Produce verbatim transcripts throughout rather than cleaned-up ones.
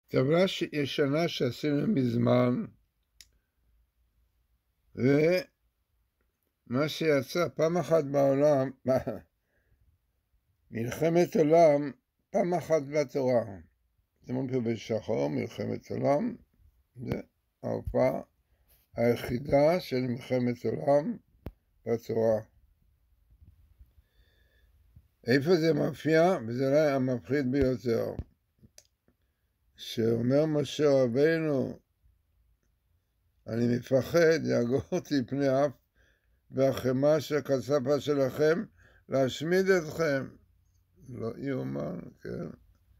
טבלה ישנה שעשינו מזמן, ומה שיצא פעם אחת בעולם, מלחמת עולם, פעם אחת בתורה. זה מופיע בשחור, מלחמת עולם, זה ההופעה היחידה של מלחמת עולם בתורה. איפה זה מופיע? וזה לא המפחיד ביותר. שאומר משה רבינו, אני מפחד, יגור אותי פני אף והחמה שכספה שלכם להשמיד אתכם. לא יאומן, כן.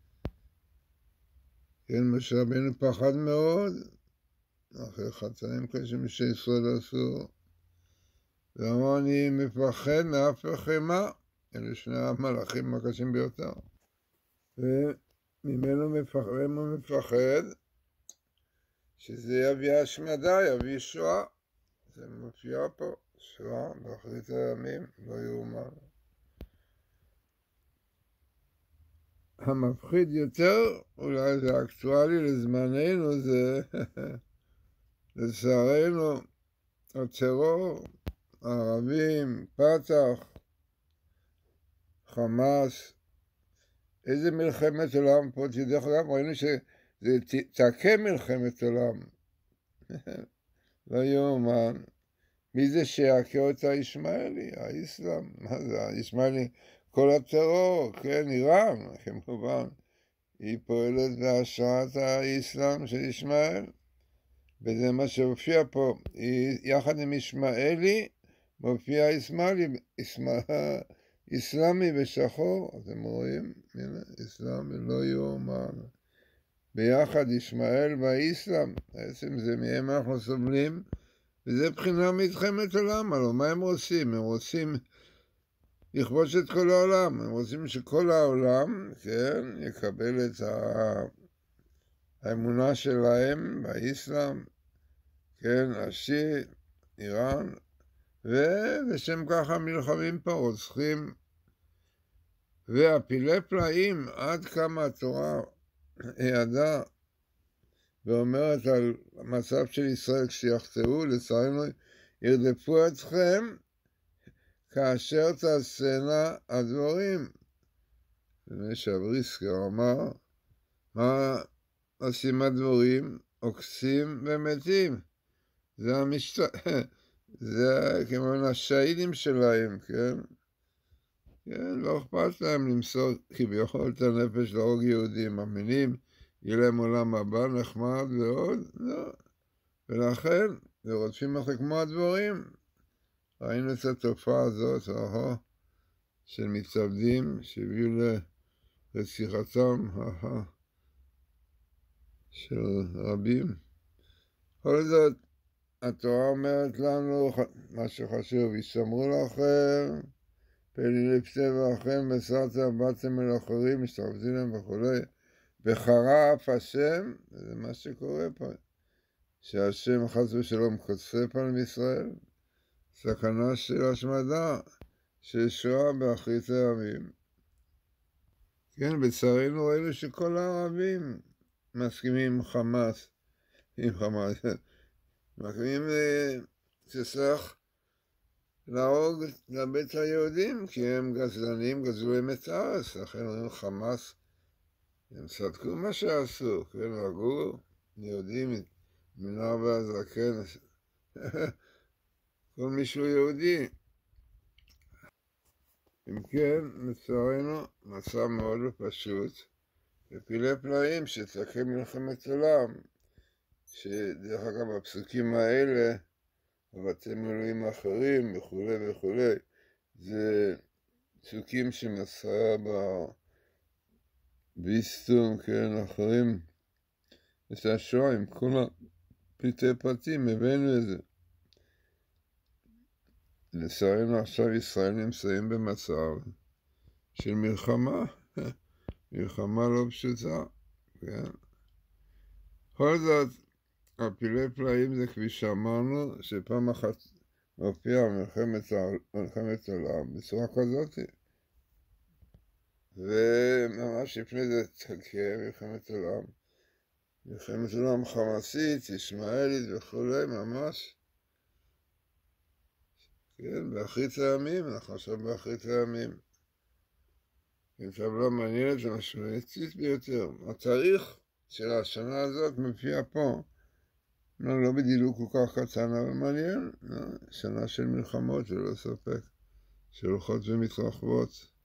כן, משה רבינו פחד מאוד, אחרי חטאים קשים שישראל עשו. ואמר, אני מפחד מאף וחמה, אלה שני המלאכים הקשים ביותר. וממנו מפחד, הוא מפחד שזה יביא השמדה, יביא שואה. זה מופיע פה, שואה באחרית הימים, לא יאומן. המפחיד יותר, אולי זה אקטואלי לזמננו, זה לצערנו הטרור, הערבים, פתח, חמאס, איזה מלחמת עולם פה, דרך אגב, ראינו שזה תעקה מלחמת עולם. לא יאומן. מי זה שיעקה אותה? ישמעאלי, האסלאם. מה זה? הישמעאלי, כל הטרור, כן, איראן, כמובן. היא פועלת בהשראת האסלאם של ישמעאל. וזה מה שהופיע פה. היא, יחד עם ישמעאלי, מופיע אסמאלי, אסלאמי בשחור. אתם רואים? הנה, אסלאמי, לא יאומן. ביחד ישמעאל והאסלאם. בעצם זה מהם אנחנו סובלים. וזה בחינה מלחמת עולם, הלוא מה הם רוצים? הם רוצים לכבוש את כל העולם, הם רוצים שכל העולם, כן, יקבל את האמונה שלהם באסלאם, כן, השיעי, איראן, ובשם ככה מלחמים פה, רוצחים, והפילי פלאים, עד כמה התורה ידעה, ואומרת על המצב של ישראל כשיחטאו, לצערנו ירדפו אתכם כאשר תעשינה הדברים. לפני שהבריסקר אמר, מה עושים הדבורים? עוקצים ומתים. זה המשת... זה כמו השהידים שלהם, כן? כן, לא אכפת להם למסור כביכול את הנפש להרוג יהודים, מאמינים, יהיה להם עולם הבא, נחמד ועוד, לא. ולכן, ורודפים אחרי כמו הדבורים. ראינו את התופעה הזאת, אהו, של מתאבדים שהביאו לרציחתם, אהו, של רבים. כל זאת, התורה אומרת לנו, מה שחשוב, ישמרו לכם, פני לפטבעכם, בסרתם, באתם אל אחרים, משתרבדים להם וכו'. וחרה אף השם, זה מה שקורה פה, שהשם חס ושלום קוצה פעם בישראל, סכנה של השמדה, של שואה באחרית הימים. כן, בצערנו ראינו שכל הערבים מסכימים עם חמאס, עם חמאס, מסכימים שצריך להרוג לבית היהודים, כי הם גזלנים, גזלו להם את הארץ, לכן אומרים חמאס, הם צדקו מה שעשו, כן, הרגו יהודים מנער ועד זקן, כל מישהו יהודי. אם כן, לצערנו, מצב מאוד לא פשוט, ופילי פלאים שצריכים מלחמת עולם, שדרך אגב הפסוקים האלה, בבתי מילואים אחרים וכו' וכו', זה פסוקים שמסרה ביסטום, כן, אחרים, את השואה עם כל הפרטי פרטים, הבאנו את זה. לצערנו עכשיו ישראל נמצאים במצב של מלחמה, מלחמה לא פשוטה, כן. כל זאת, הפילי פלאים זה כפי שאמרנו, שפעם אחת מופיע מלחמת, מלחמת עולם בצורה כזאת. וממש לפני זה תקה מלחמת עולם. מלחמת עולם חמאסית, ישמעאלית וכולי, ממש. כן, באחרית הימים, אנחנו עכשיו באחרית הימים. אם טבלה מעניינת ומשמעותית ביותר. התאריך של השנה הזאת מופיע פה. לא, לא בדילוג כל כך קטן, אבל מעניין. שנה של מלחמות, ללא ספק. שהולכות ומתרחבות.